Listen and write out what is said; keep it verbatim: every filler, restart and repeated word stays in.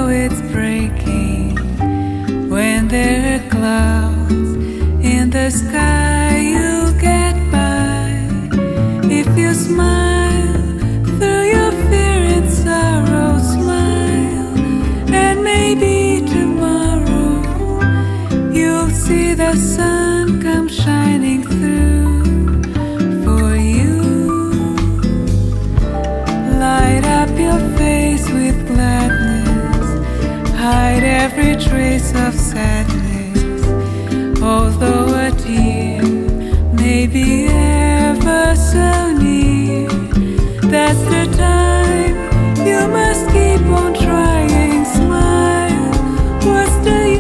it's breaking, when there are clouds in the sky, you'll get by. If you smile through your fear and sorrow, smile, and maybe tomorrow you'll see the sun come shining through for you. Light up your face with gladness, hide every trace of sadness. Although a tear may be ever so near, that's the time you must keep on